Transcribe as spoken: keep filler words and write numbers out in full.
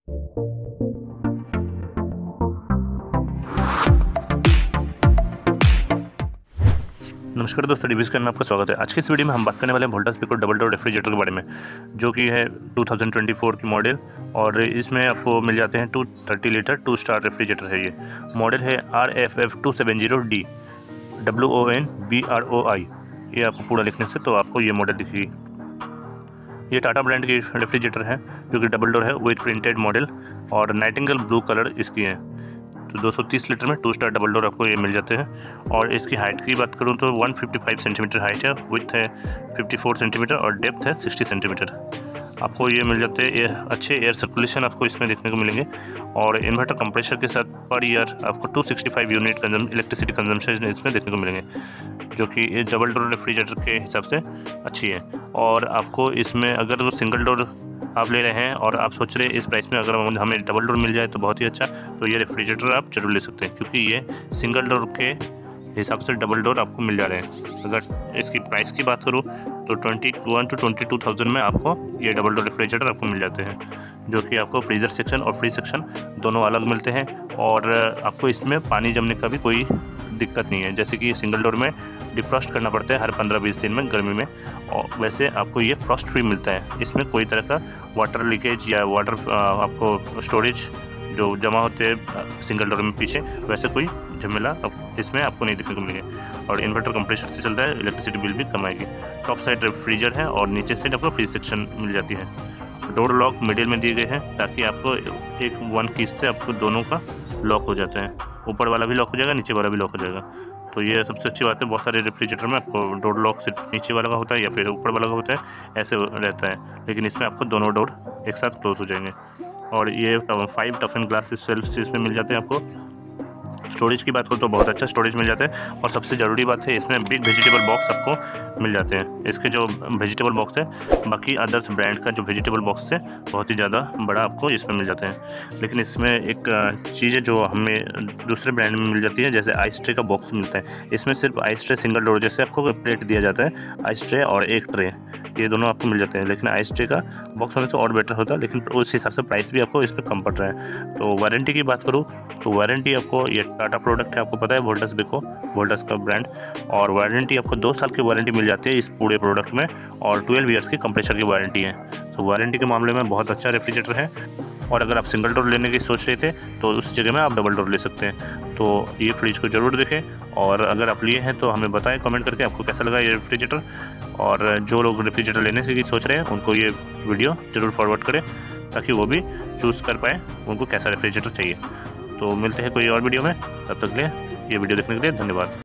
नमस्कार दोस्तों, रिव्यूज़ करने में आपका स्वागत है। आज की इस वीडियो में हम बात करने वाले हैं Voltas Pico double door refrigerator के बारे में, जो कि है दो हज़ार चौबीस की मॉडल। और इसमें आपको मिल जाते हैं two thirty litre two star refrigerator है। ये मॉडल है R F F two seven zero D W O N B R O I. ये आपको पूरा लिखने से तो आपको ये मॉडल दिखेगी। ये टाटा ब्रांड की रेफ्रिजरेटर है, जो कि डबल डोर है विद प्रिंटेड मॉडल, और नाइटिंगेल ब्लू कलर इसकी है। तो दो सौ तीस लीटर में टू स्टार डबल डोर आपको ये मिल जाते हैं। और इसकी हाइट की बात करूँ तो एक सौ पचपन सेंटीमीटर हाइट है, विड्थ है चौवन सेंटीमीटर और डेप्थ है साठ सेंटीमीटर। आपको ये मिल जाते हैं। ये अच्छे एयर सर्कुलेशन आपको इसमें देखने को मिलेंगे। और इन्वर्टर कंप्रेसर के साथ पर ईयर आपको दो सौ पैंसठ यूनिट कंजम इलेक्ट्रिसिटी कंजम्पशन इसमें देखने को मिलेंगे, जो कि ये डबल डोर रेफ्रिजरेटर के हिसाब से अच्छी है। और आपको इसमें अगर वो सिंगल डोर आप ले रहे हैं और आप सोच रहे हैं इस प्राइस में अगर हमें डबल डोर मिल जाए तो बहुत ही अच्छा, तो ये रेफ्रिजरेटर आप जरूर ले सकते हैं, क्योंकि ये सिंगल डोर के हिसाब से डबल डोर आपको मिल जा रहे हैं। अगर इसकी प्राइस की बात करूँ तो twenty one two twenty two thousand में आपको ये डबल डोर रेफ्रिजरेटर आपको मिल जाते हैं, जो कि आपको फ्रीज़र सेक्शन और फ्रीज सेक्शन दोनों अलग मिलते हैं। और आपको इसमें पानी जमने का भी कोई दिक्कत नहीं है, जैसे कि सिंगल डोर में डिफ्रॉस्ट करना पड़ता है हर पंद्रह बीस दिन में गर्मी में, और वैसे आपको ये फ्रॉस्ट फ्री मिलता है। इसमें कोई तरह का वाटर लीकेज या वाटर आपको स्टोरेज जो जमा होते हैं सिंगल डोर में पीछे, वैसे कोई झमेला इसमें आपको नहीं देखने को मिलेगा। और इन्वर्टर कंप्रेसर से चलता है, इलेक्ट्रिसिटी बिल भी कम आएगी। टॉप साइड रेफ्रिजरेटर है और नीचे साइड आपको फ्रीज सेक्शन मिल जाती है। डोर लॉक मिडिल में दिए गए हैं, ताकि आपको एक वन कीज से आपको दोनों का लॉक हो जाता है। ऊपर वाला भी लॉक हो जाएगा, नीचे वाला भी लॉक हो जाएगा। तो ये सबसे अच्छी बात है। बहुत सारे रेफ्रिजरेटर में आपको डोर लॉक सिर्फ नीचे वाला का होता है या फिर ऊपर वाला का होता है, ऐसे रहता है, लेकिन इसमें आपको दोनों डोर एक साथ क्लोज हो जाएंगे। और ये five tough and glass shelf से इसमें मिल जाते हैं। आपको स्टोरेज की बात करो तो बहुत अच्छा स्टोरेज मिल जाता है। और सबसे ज़रूरी बात है, इसमें बिग वेजिटेबल बॉक्स आपको मिल जाते हैं। इसके जो वेजिटेबल बॉक्स है, बाकी अदर्स ब्रांड का जो वेजिटेबल बॉक्स है बहुत ही ज़्यादा बड़ा आपको इसमें मिल जाते हैं। लेकिन इसमें एक चीज़ है जो हमें दूसरे ब्रांड में मिल जाती है, जैसे आइस ट्रे का बॉक्स मिलता है। इसमें सिर्फ आइस ट्रे सिंगल डोर जैसे आपको प्लेट दिया जाता है, आइस ट्रे और एक ट्रे, ये दोनों आपको मिल जाते हैं। लेकिन आइस ट्रे का बॉक्स होने से और बेटर होता है, लेकिन उस हिसाब से प्राइस भी आपको इसमें कम पड़ रहा है। तो वारंटी की बात करूँ तो वारंटी आपको, ये टाटा प्रोडक्ट है, आपको पता है वोल्टास पिको, वोल्टास का ब्रांड, और वारंटी आपको दो साल की वारंटी मिल जाती है इस पूरे प्रोडक्ट में। और ट्वेल्व ईयर्स की कंप्रेसर की वारंटी है। तो वारंटी के मामले में बहुत अच्छा रेफ्रिजरेटर है। और अगर आप सिंगल डोर लेने की सोच रहे थे तो उस जगह में आप डबल डोर ले सकते हैं। तो ये फ्रिज को ज़रूर देखें, और अगर आप लिए हैं तो हमें बताएं कमेंट करके आपको कैसा लगा ये रेफ्रिजरेटर। और जो लोग रेफ्रिजरेटर लेने से सोच रहे हैं उनको ये वीडियो ज़रूर फॉरवर्ड करें, ताकि वो भी चूज़ कर पाएँ उनको कैसा रेफ्रिजरेटर चाहिए। तो मिलते हैं कोई और वीडियो में, तब तक के लिए ये वीडियो देखने के लिए धन्यवाद।